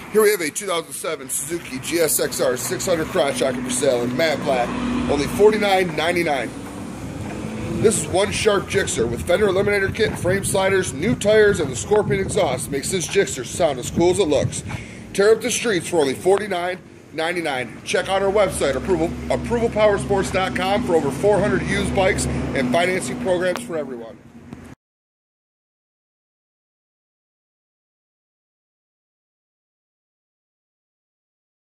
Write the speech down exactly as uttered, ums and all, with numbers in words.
Here we have a two thousand seven Suzuki G S X R six hundred crotch jacket for sale in matte black, only forty-nine ninety-nine. This is one sharp Gixxer with fender eliminator kit, frame sliders, new tires, and the Scorpion exhaust makes this Gixxer sound as cool as it looks. Tear up the streets for only forty-nine ninety-nine. Check out our website, approval approval powersports dot com, for over four hundred used bikes and financing programs for everyone.